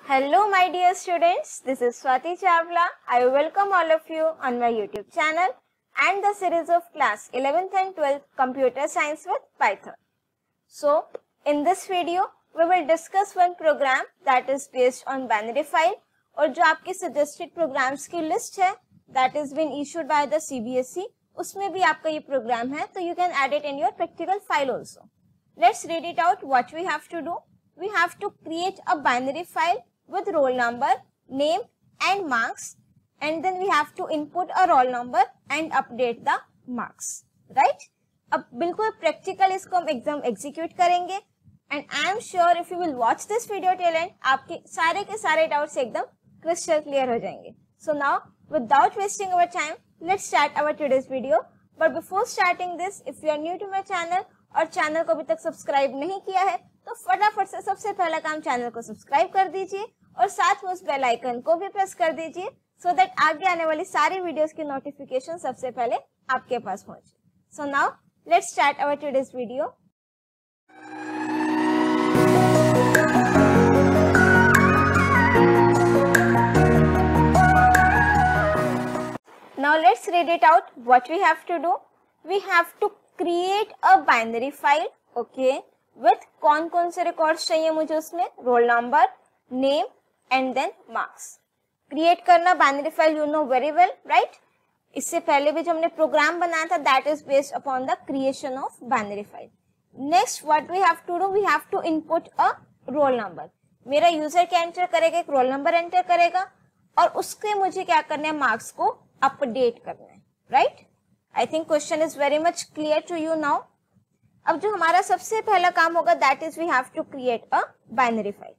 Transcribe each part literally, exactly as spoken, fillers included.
Hello my dear students, this is Swati Chawla. I welcome all of you on my YouTube channel and the series of class eleventh and twelfth Computer Science with Python. So, in this video, we will discuss one program that is based on binary file और जो आपकी suggested programs की list है that is been issued by the C B S E, उसमें भी आपका ये program है, तो you can add it in your practical file also. Let's read it out. What we have to do? We have to create a binary file with roll number, name and marks, and then we have to input a roll number and update the marks, right? अब बिल्कुल practical इसको हम exam execute करेंगे and I am sure if you will watch this video till end, आपके सारे के सारे doubts एकदम crystal clear हो जाएंगे. So now, without wasting our time, let's start our today's video. But before starting this, if you are new to my channel और channel को अभी तक सब्सक्राइब नहीं किया है तो फटाफट से सबसे पहला काम चैनल को सब्सक्राइब कर दीजिए और साथ में उस बेल आइकन को भी प्रेस कर दीजिए सो दैट आगे आने वाली सारी वीडियोस की नोटिफिकेशन सबसे पहले आपके पास पहुंचे. So now let's start our today's video. Now let's read it out. What we have to do? We have to create a binary file, okay, with कौन कौन से records चाहिए मुझे उसमें roll number, name and then marks. Create करना binary file you know very well, right? इससे पहले भी जो हमने program बनाया था that is based upon the creation of binary file. Next what we have to do? We have to input a roll number. मेरा user क्या enter करेगा? एक roll number enter करेगा और उसके मुझे क्या करना है? Marks को update करना है, right? I think question is very much clear to you now. अब जो हमारा सबसे पहला काम होगा that is we have to create a binary file.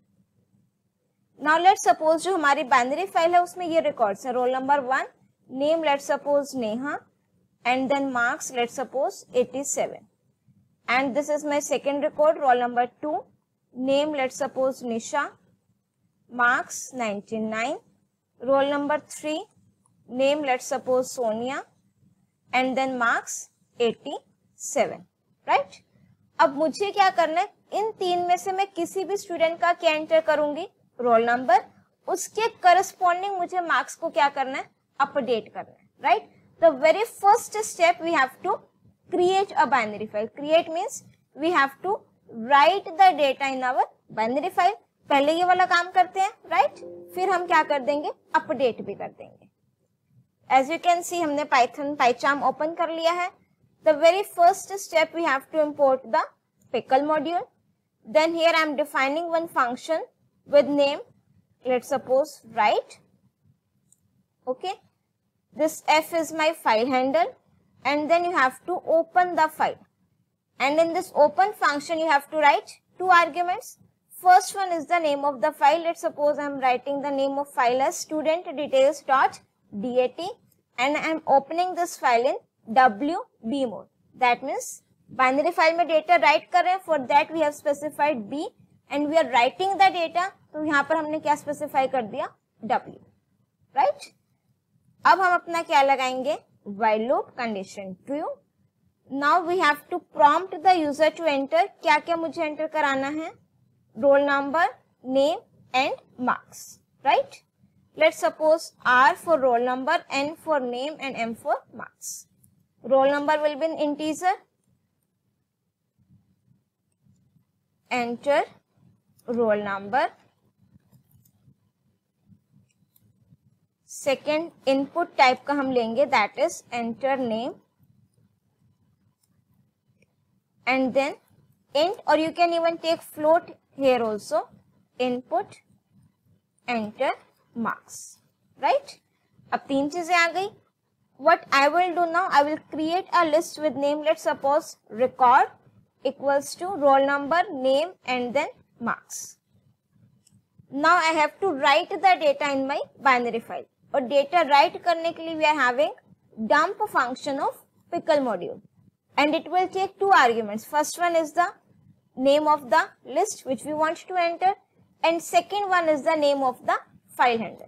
Now let's suppose जो हमारी binary file है उसमें ये records है. Roll number one, name let's suppose Neha, and then marks let's suppose eighty-seven. And this is my second record. Roll number two, name let's suppose Nisha, marks ninety-nine. Roll number three, name let's suppose Sonia, and then marks eighty-seven. Right right? अब मुझे क्या करना है? इन तीन में से मैं किसी भी स्टूडेंट का क्या एंटर करूंगी? Roll number. उसके करस्पॉन्डिंग मुझे मार्क्स को क्या करना है? अपडेट करना है, right? The very first step we have to create a binary file. Create means we have to write the data in our binary file. पहले ये वाला काम करते हैं, राइट right? फिर हम क्या कर देंगे? अपडेट भी कर देंगे. एज यू कैन सी हमने पाइथन पाइचार्म ओपन कर लिया है. The very first step we have to import the pickle module. Then here I am defining one function with name. Let's suppose write. Okay. This F is my file handle, and then you have to open the file. And in this open function you have to write two arguments. First one is the name of the file. Let's suppose I am writing the name of file as student details dot dat, and I am opening this file in W B mode. That means binary file में data write कर रहे हैं. For that we have specified B and we are writing the data. तो यहाँ पर हमने क्या specify कर दिया? W, right? अब हम अपना क्या लगाएंगे? While loop condition true. Now we have to prompt the user to enter. क्या क्या मुझे enter कराना है? Roll number, name and marks, right? Let's suppose R for roll number, N for name and M for marks. Roll number will be an integer. Enter roll number. Second input type का हम लेंगे that is enter name. And then int, or you can even take float here also. Input enter marks, right? अब तीन चीजें आ गई. What I will do now, I will create a list with name. Let's suppose record equals to roll number, name and then marks. Now I have to write the data in my binary file. और data write करने के लिए we are having dump function of pickle module. And it will take two arguments. First one is the name of the list which we want to enter. And second one is the name of the file handle.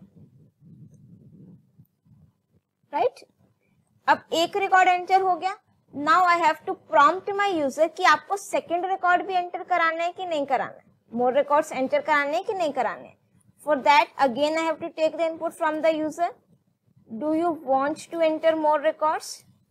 Right? अब एक record enter हो गया. Now I have to prompt my user कि आपको second record भी enter कराना है कि नहीं कराना है. मोर रिकॉर्ड्स एंटर कराने हैं कि नहीं कराने हैं. For that, again I have to take the input from the user. Do you want to enter more records?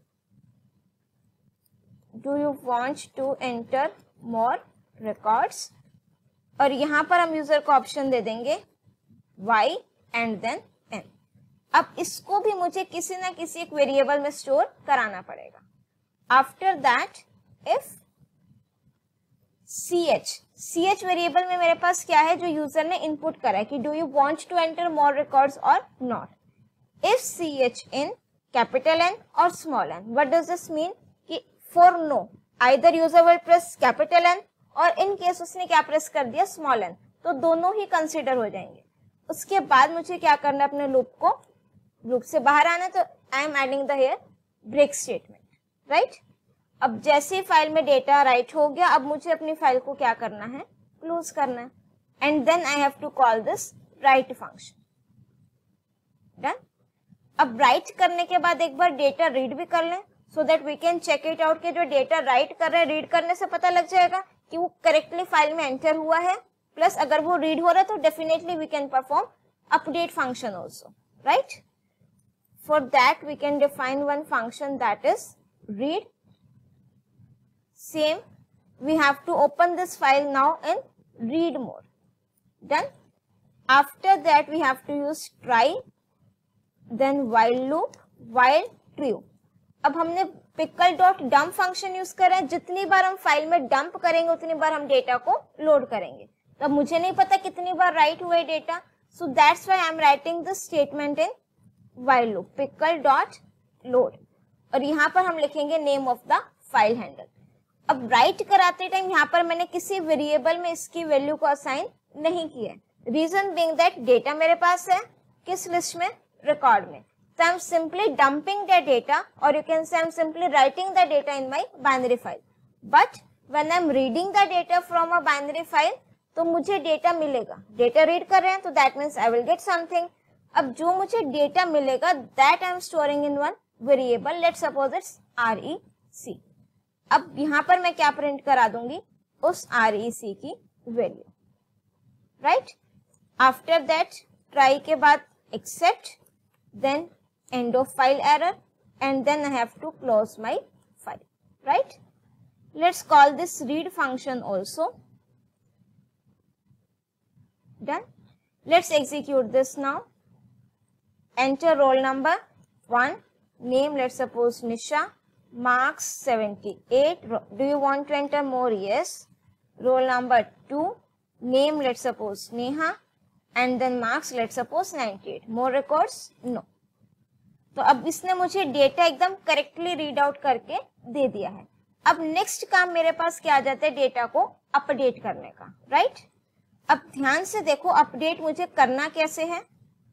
Do you want to enter more records? और यहाँ पर हम यूजर को ऑप्शन दे देंगे y and then n. अब इसको भी मुझे किसी ना किसी एक वेरिएबल में स्टोर कराना पड़ेगा. After that if ch ch variable में मेरे पास क्या है जो यूजर ने इनपुट करा है कि do you want to enter more records और not. If ch in capital N or small n, what does this mean? कि for no either user will press capital N और इन केस उसने क्या press कर दिया small n, तो दोनों ही consider हो जाएंगे. उसके बाद मुझे क्या करना है, अपने लूप को लूप से बाहर आना. तो I am adding the here break statement, right. अब जैसे फाइल में डेटा राइट हो गया, अब मुझे अपनी फाइल को क्या करना है, क्लोज करना है. And then I have to call this write function. Done. अब राइट करने के बाद एक बार डेटा रीड भी कर लें so that we can check it out कि जो डेटा राइट कर रहे हैं रीड करने से पता लग जाएगा कि वो करेक्टली फाइल में एंटर हुआ है. प्लस अगर वो रीड हो रहा है तो definitely we can perform update function also, right. For that we can define one function that is read. Same, we have to open this file now in read mode. Done. After that we have to use try, then while loop, while true. अब हमने pickle dot dump function use करा है. जितनी बार हम file में dump करेंगे उतनी बार हम डेटा को लोड करेंगे. तब मुझे नहीं पता कितनी बार राइट हुए data, so that's why I am writing this statement in while loop, pickle dot load. और यहाँ पर हम लिखेंगे name of the file handle. अब राइट कराते टाइम यहाँ पर मैंने किसी वेरिएबल में इसकी वैल्यू को असाइन नहीं किया है. रीजन बीइंग दैट डेटा मेरे पास है किस लिस्ट में, रिकॉर्ड में. So I'm simply dumping the data, or you can say I'm simply writing the data in my binary file. But when I'm reading the data from a binary file, तो मुझे data मिलेगा. Data read कर रहे हैं तो that means I will get something. अब जो मुझे डेटा मिलेगा that I'm storing in one variable. Let's suppose it's rec. अब यहाँ पर मैं क्या प्रिंट करा दूंगी, उस rec की value, right. After that try के बाद except, then end of file error, and then I have to close my file, right. Let's call this read function also. Done. Let's execute this now. Enter roll number one, name let's suppose Nisha, marks seventy-eight. Do you want to enter more? Yes. Roll number two, name let's suppose Neha, and then marks let's suppose ninety-eight. More records? No. तो अब इसने मुझे data एकदम correctly read out करके दे दिया है. अब next काम मेरे पास क्या आ जाता है, डेटा को अपडेट करने का, राइट. अब ध्यान से देखो अपडेट मुझे करना कैसे है.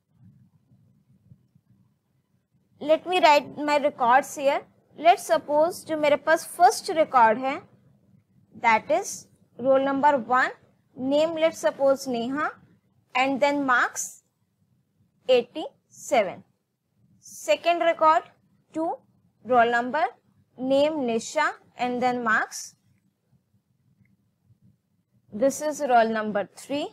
Let me write my records here. Let's suppose जो मेरे पास फर्स्ट रिकॉर्ड है that is roll number one, name let's suppose Neha, and then marks eighty-seven. Second record two, roll number, name Nisha, and then marks. This is roll number three.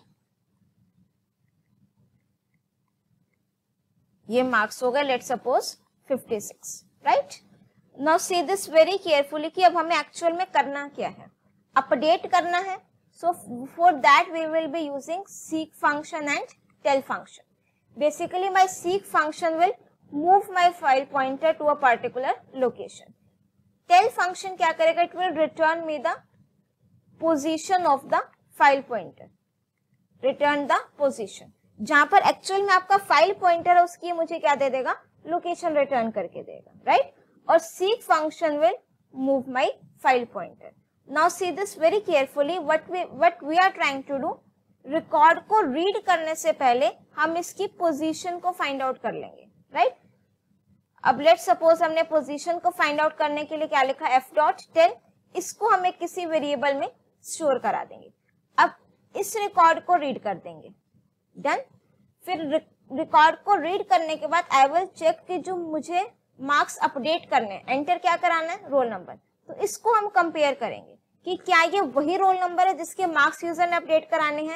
ये marks हो गए let's suppose fifty-six, right? Now see this very carefully कि अब हमें actual में करना क्या है, अपडेट करना है. So for that we will be using seek function and tell function. Basically my seek function will move my file pointer to a particular location. Tell function क्या करेगा, it will return me the position of the file pointer. Return the position. जहां पर actual में आपका file pointer है उसकी मुझे क्या दे देगा, लोकेशन रिटर्न करके देगा, राइट. और seek function will move my file pointer. Now see this very carefully. What we what we are trying to do, record को रीड करने से पहले हम इसकी पोजीशन को फाइंड आउट कर लेंगे, राइट. अब लेट्स सपोज हमने पोजीशन को फाइंड आउट करने के लिए क्या लिखा, एफ डॉट टेल. इसको हमें किसी वेरिएबल में स्टोर करा देंगे. अब इस रिकॉर्ड को रीड कर देंगे. डन. फिर रिकॉर्ड को रीड करने के बाद आई विल चेक कि जो मुझे मार्क्स अपडेट करने, एंटर क्या कराना है, रोल नंबर. तो इसको हम कंपेयर करेंगे कि क्या ये वही रोल नंबर है जिसके मार्क्स यूजर ने अपडेट कराने हैं,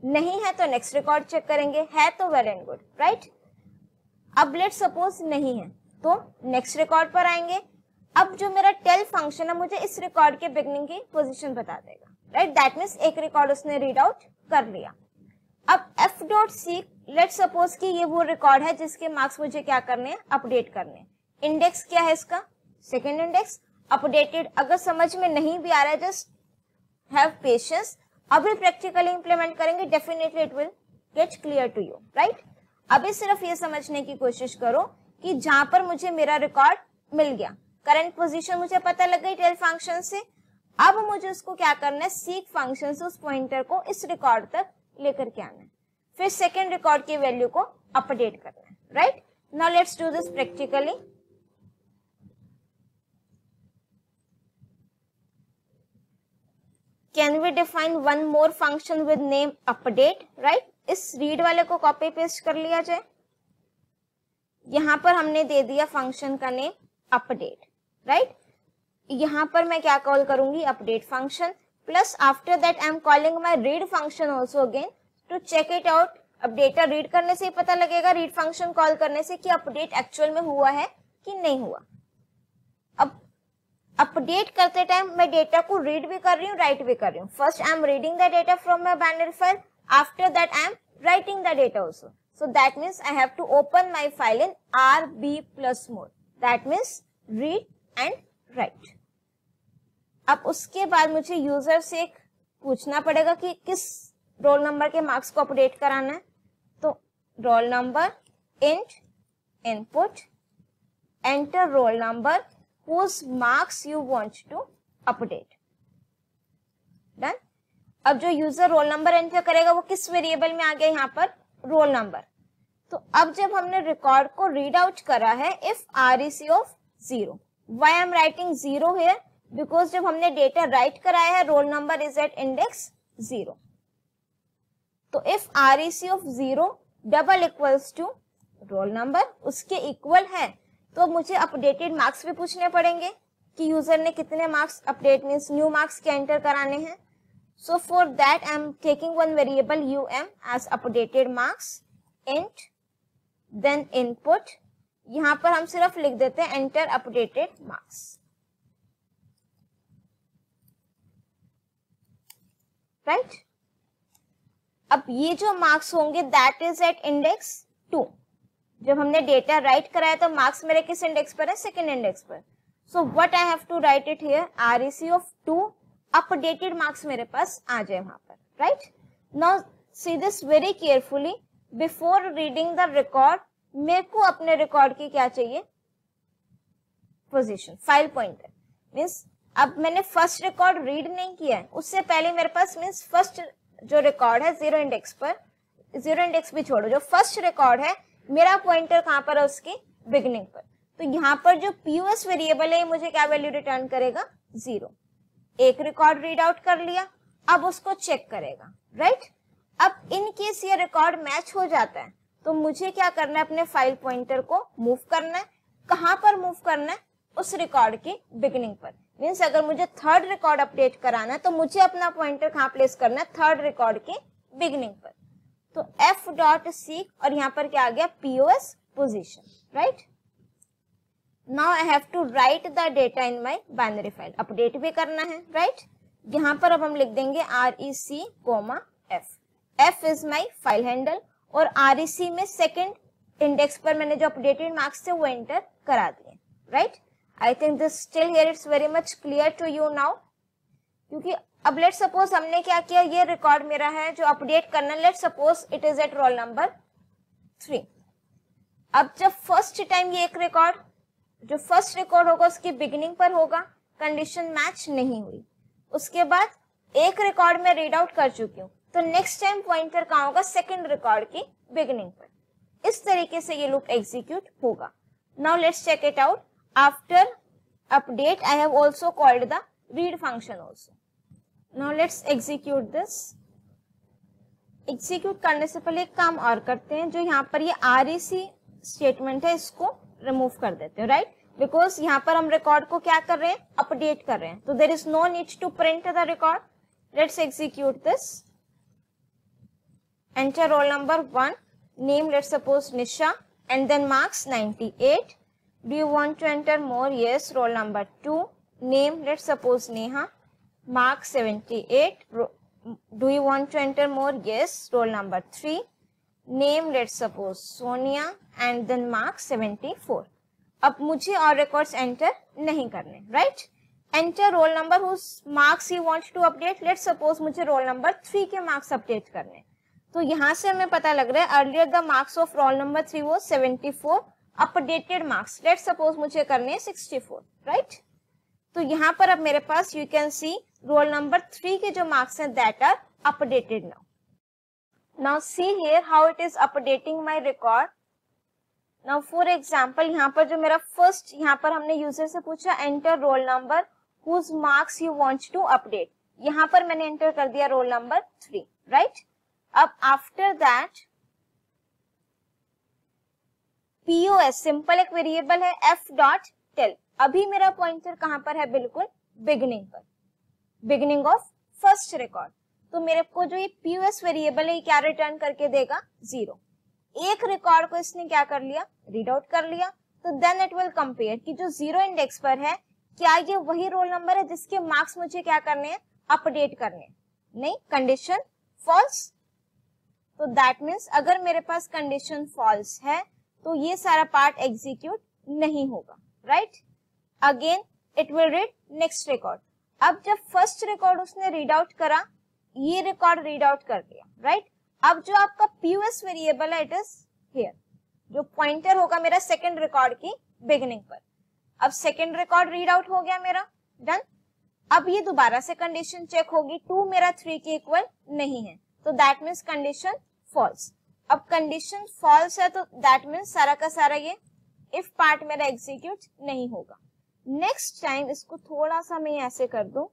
नहीं है तो नेक्स्ट रिकॉर्ड चेक करेंगे, है तो वेल एंड गुड, राइट। अब लेट सपोज नहीं है तो नेक्स्ट रिकॉर्ड पर आएंगे। अब जो मेरा टेल फंक्शन है मुझे इस रिकॉर्ड के बिगनिंग की पोजीशन बता देगा, राइट। दैट मीन्स एक रिकॉर्ड उसने रीड आउट कर लिया। अब F dot seek, let suppose कि ये वो रिकॉर्ड है जिसके मार्क्स मुझे क्या करने हैं, अपडेट करने हैं। इंडेक्स क्या है इसका, सेकेंड इंडेक्स, अपडेटेड। अगर समझ में नहीं भी आ रहा है जस्ट हैव पेशेंस, अभी प्रैक्टिकली इंप्लीमेंट करेंगे, definitely it will get clear to you, right. अभी सिर्फ ये समझने की कोशिश करो कि जहां पर मुझे मेरा रिकॉर्ड मिल गया, करंट पोजीशन मुझे पता लग गई टेल फंक्शन से, अब मुझे उसको क्या करना है, सीक फंक्शन से उस पॉइंटर को इस रिकॉर्ड तक लेकर के आना है, फिर सेकेंड रिकॉर्ड की वैल्यू को अपडेट करना है, right. Now let's do this practically. Can we define one more function with name update, right. इस रीड वाले को कॉपी पेस्ट कर लिया जाए। यहां पर हमने दे दिया फंक्शन का नेम अपडेट, राइट। यहां पर मैं क्या कॉल करूंगी, update function, plus after that I am calling my read function also again to check it out. अब डेटा रीड करने से ही पता लगेगा, रीड फंक्शन कॉल करने से, कि अपडेट एक्चुअल में हुआ है कि नहीं हुआ। अब अपडेट करते टाइम मैं डेटा को रीड भी कर रही हूँ, राइट भी कर रही हूँ। First I am reading the data from my binary file, after that I am writing the data also. So that means I have to open my file in R B plus mode. That means read and write. अब उसके बाद मुझे user से पूछना पड़ेगा कि किस roll number के मार्क्स को अपडेट कराना है। तो roll number int input enter roll number whose marks you want to update. Done. अब जो यूजर रोल नंबर एंटर करेगा वो किस वेरिएबल में आ गया, यहाँ पर रोल नंबर। तो अब जब हमने रिकॉर्ड को रीड आउट करा है, if REC of zero, why I am writing zero here, because जब हमने डेटा राइट कराया है roll number is at index zero. तो if REC of zero double equals to roll number, उसके equal है, तो मुझे अपडेटेड मार्क्स भी पूछने पड़ेंगे कि यूजर ने कितने marks, update means new marks क्या एंटर कराने हैं। So for that I am taking one variable um as updated marks, int, then input, यहाँ पर हम सिर्फ लिख देते हैं enter updated marks, right। अब ये जो मार्क्स होंगे that is at index two. जब हमने डेटा राइट कराया तो मार्क्स मेरे किस इंडेक्स पर है, सेकेंड इंडेक्स पर। So what I have to write it here, R E C of two, updated marks मेरे पास आ जाए वहां पर, right. Now see this very carefully, before reading the record मेरे को अपने रिकॉर्ड की क्या चाहिए, पोजीशन, फाइल पॉइंटर। मीन्स अब मैंने फर्स्ट रिकॉर्ड रीड नहीं किया है, उससे पहले मेरे पास मीन्स फर्स्ट जो रिकॉर्ड है जीरो इंडेक्स पर, जीरो इंडेक्स भी छोड़ो, जो फर्स्ट रिकॉर्ड है मेरा पॉइंटर कहाँ पर है, उसकी बिगिनिंग पर। तो यहाँ पर जो पीओएस वेरिएबल है मुझे क्या वैल्यू रिटर्न करेगा, जीरो। एक रिकॉर्ड रीड आउट कर लिया, अब उसको चेक करेगा, राइट। अब इन केस ये रिकॉर्ड मैच हो जाता है तो मुझे क्या करना है, अपने फाइल पॉइंटर को मूव करना है। कहां पर मूव करना है, उस रिकॉर्ड की बिगिनिंग पर। मीन्स अगर मुझे थर्ड रिकॉर्ड अपडेट कराना है तो मुझे अपना पॉइंटर कहां प्लेस करना है, थर्ड रिकॉर्ड की बिगिनिंग पर। तो एफ डॉट सीक, और यहाँ पर क्या आ गया, POS position, right. Now I have to write the data in my binary file. Update भी करना है, राइट। यहाँ पर अब हम लिख देंगे R E C comma F. F is my file handle, और आर ई सी में सेकेंड इंडेक्स पर मैंने जो अपडेटेड मार्क्स थे वो एंटर करा दिए, right. I think this still here it's very much clear to you now. क्योंकि अब लेट सपोज हमने क्या किया, ये रिकॉर्ड मेरा है जो अपडेट करना, let suppose it is at roll number three. अब जब फर्स्ट टाइम ये एक रिकॉर्ड, जो फर्स्ट रिकॉर्ड होगा उसकी बिगिनिंग पर होगा, कंडीशन मैच नहीं हुई, उसके बाद एक रिकॉर्ड में रीड आउट कर चुकी हूँ, तो नेक्स्ट टाइम पॉइंटर कहाँ होगा, सेकंड रिकॉर्ड की बिगिनिंग पर। इस तरीके से ये लूप एग्जीक्यूट होगा। Now let's check it out. After update I have also called the read function also. Now let's execute this. Execute करने से पहले एक काम और करते हैं, जो यहाँ पर ये आरईसी स्टेटमेंट है इसको रिमूव कर देते हैं, राइट। बिकॉज यहाँ पर हम रिकॉर्ड को क्या कर रहे हैं, अपडेट कर रहे हैं, तो there is no need to print the record. Let's execute this. enter roll number one, name let's suppose Nisha, and then marks ninety-eight. Do you want to enter more? Yes. Roll number two, name let's suppose Neha, mark seventy-eight. Do you want to enter more? Yes. Roll number three, name let's suppose Sonia, and then mark seventy-four. अब मुझे और records enter नहीं करने, right. Enter roll number whose marks you want to update. Let's suppose मुझे roll number three के marks update करने, तो यहाँ से हमें पता लग रहा है earlier the marks of roll number three वो seventy four, updated marks let's suppose मुझे करने सिक्सटी फोर, राइट। तो यहाँ पर अब मेरे पास you can see roll number three के जो मार्क्स हैं that are updated now. Now see here how it is updating my record. Now for example यहाँ पर जो मेरा फर्स्ट, यहाँ पर हमने यूजर से पूछा enter roll number whose marks you want to update, यहाँ पर मैंने एंटर कर दिया रोल नंबर थ्री, राइट। अब आफ्टर दैट पीओएस सिंपल एक वेरिएबल है एफ डॉट टेल, अभी मेरा पॉइंटर कहां पर है, बिल्कुल बिगिनिंग पर, बिगिनिंग ऑफ फर्स्ट रिकॉर्ड। तो मेरे को जो ये पीओएस वेरिएबल है ये क्या रिटर्न करके देगा, जीरो। एक रिकॉर्ड को इसने क्या कर लिया, रीड आउट कर लिया, तो देन इट विल कंपेयर कि जो जीरो इंडेक्स पर है क्या ये वही रोल नंबर है जिसके मार्क्स मुझे क्या करने हैं, अपडेट करने हैं, नहीं, कंडीशन फॉल्स। तो दैट मीन्स अगर मेरे पास कंडीशन फॉल्स है तो ये सारा पार्ट एग्जीक्यूट नहीं होगा, right. Again it will read next record. अब जब फर्स्ट रिकॉर्ड उसने रीड आउट करा, ये रिकॉर्ड रीड आउट कर दिया, राइट। अब जो आपका पीओएस वेरिएबल है इट इज हियर, जो पॉइंटर होगा मेरा सेकंड रिकॉर्ड की बिगिनिंग पर। अब सेकंड रिकॉर्ड रीड आउट हो गया मेरा, डन। अब ये दोबारा से कंडीशन चेक होगी, टू मेरा थ्री के इक्वल नहीं है, तो दैट मीन्स कंडीशन फॉल्स। अब कंडीशन फॉल्स है तो दैट मीन्स सारा का सारा ये इफ पार्ट मेरा एग्जीक्यूट नहीं होगा। नेक्स्ट टाइम इसको थोड़ा सा मैं ऐसे कर दूं,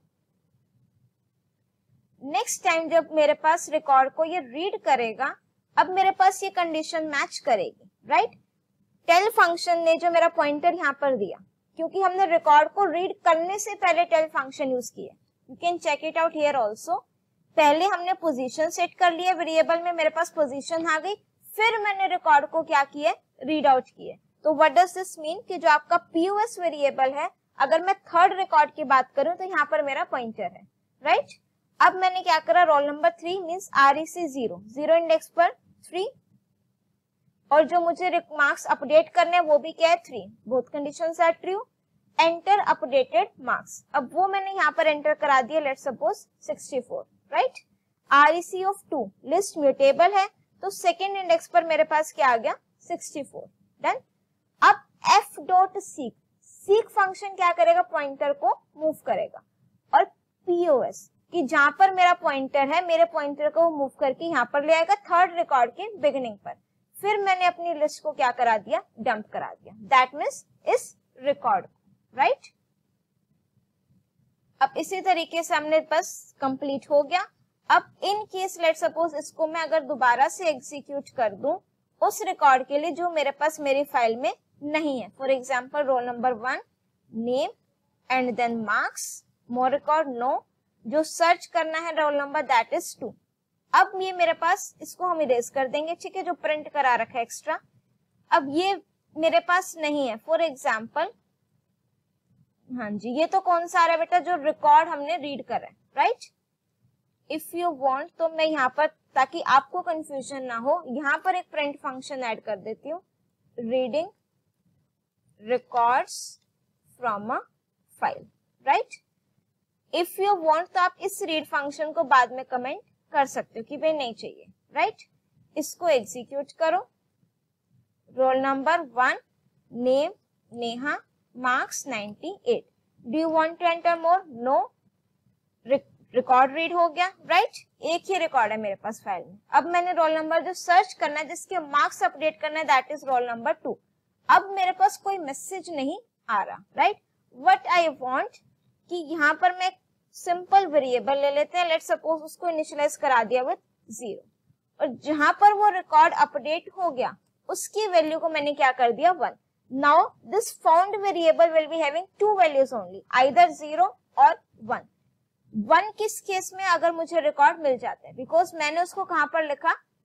नेक्स्ट टाइम जब मेरे पास रिकॉर्ड को ये रीड करेगा, अब मेरे पास ये कंडीशन मैच करेगी, राइट। टेल फंक्शन ने जो मेरा पॉइंटर यहाँ पर दिया, क्योंकि हमने रिकॉर्ड को रीड करने से पहले टेल फंक्शन यूज किया, you can check it out here also. पहले हमने पोजीशन सेट कर लिया वेरिएबल में, मेरे पास पोजीशन आ गई, फिर मैंने रिकॉर्ड को क्या किया, रीड आउट किया। तो व्हाट डज दिस मीन कि जो आपका पीओएस वेरिएबल है, अगर मैं थर्ड रिकॉर्ड की बात करूं तो यहाँ पर मेरा पॉइंटर है, राइट। अब मैंने क्या करा, roll number three means R E C zero, zero index पर थ्री, और जो मुझे मार्क्स अपडेट करने हैं वो भी क्या है, three, both conditions are true. Enter updated marks, अब वो मैंने यहाँ पर एंटर करा दिया, let's suppose sixty four, right. R E C of two, list mutable है, तो सेकेंड इंडेक्स पर मेरे पास क्या आ गया, सिक्सटी फोर, डन। अब F dot seek, seek function क्या करेगा, पॉइंटर को मूव करेगा, और पीओएस कि जहां पर मेरा पॉइंटर है, मेरे पॉइंटर को मूव करके यहाँ पर ले आएगा थर्ड रिकॉर्ड के बिगिनिंग पर। फिर मैंने अपनी लिस्ट को क्या करा दिया, डंप करा दिया, दैट मीन्स इस रिकॉर्ड, राइट। अब इसी तरीके से हमने बस कंप्लीट हो गया। अब इन केस लेट सपोज इसको मैं अगर दोबारा से एग्जीक्यूट कर दूं उस रिकॉर्ड के लिए जो मेरे पास मेरी फाइल में नहीं है, for example roll number one, name and then marks, more record no, जो सर्च करना है roll number that is two. अब ये मेरे पास, इसको हम इरेज कर देंगे, ठीक है, जो प्रिंट करा रखा है एक्स्ट्रा। अब ये मेरे पास नहीं है, फॉर एग्जाम्पल, हाँ जी, ये तो कौन सा आ रहा है बेटा, जो रिकॉर्ड हमने रीड करा है, राइट। इफ यू वांट तो मैं यहाँ पर, ताकि आपको कंफ्यूजन ना हो, यहाँ पर एक प्रिंट फंक्शन ऐड कर देती हूँ, reading records from a file, right. If you want तो आप इस रीड फंक्शन को बाद में कमेंट कर सकते हो कि भाई नहीं चाहिए, राइट। इसको एग्जीक्यूट करो, roll number one, name Neha, marks ninety eight, do you want to enter more, no, record read हो गया, राइट। एक ही रिकॉर्ड है मेरे पास फाइल में। अब मैंने रोल नंबर जो सर्च करना है, जिसके मार्क्स अपडेट करना है, that is roll number two. अब मेरे पास कोई मैसेज नहीं आ रहा, राइट। व्हाट आई वांट कि यहाँ पर मैं सिंपल वेरिएबल ले लेते हैं, लेट्स सपोज उसको इनिशियलाइज करा दिया विद जीरो, और जहां पर वो रिकॉर्ड अपडेट हो गया उसकी वैल्यू को मैंने क्या कर दिया, one. Now this found variable will be having two values only, either zero और वन। वन किस केस में अगर मुझे रिकॉर्ड मिल जाता है, बिकॉज मैंने उसको कहां पर लिखा,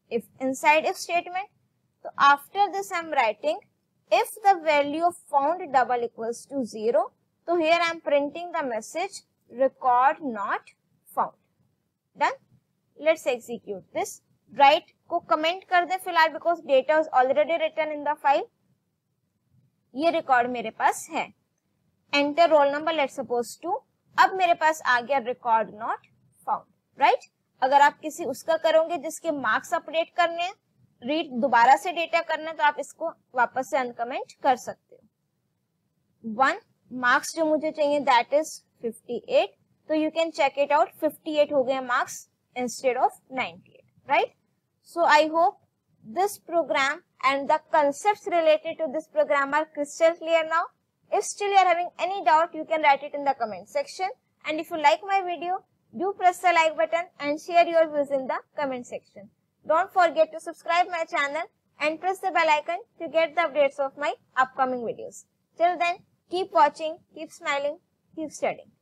if inside if statement. So after this I am writing if the value of found double equals to zero. So here I am printing the message record not found. Done. Let's execute this. Write को comment कर दे फिलहाल because data is already written in the file. ये record मेरे पास है. Enter roll number let's suppose two. अब मेरे पास आ गया record not found. Right? अगर आप किसी उसका करोगे जिसके मार्क्स अपडेट करने हैं, रीड दोबारा से डेटा करना है, तो आप इसको वापस से अनकमेंट कर सकते हो. वन मार्क्स जो मुझे चाहिए दैट इज फिफ्टी एट, तो you can check it out. Fifty eight हो गए marks instead of ninety eight. Right? So I hope this program and the concepts related to this program are crystal clear now. If still you are having any doubt, you can write it in the comment section. And if you like my video, do press the like button and share your views in the comment section. Don't forget to subscribe my channel and press the bell icon to get the updates of my upcoming videos. Till then, keep watching, keep smiling, keep studying.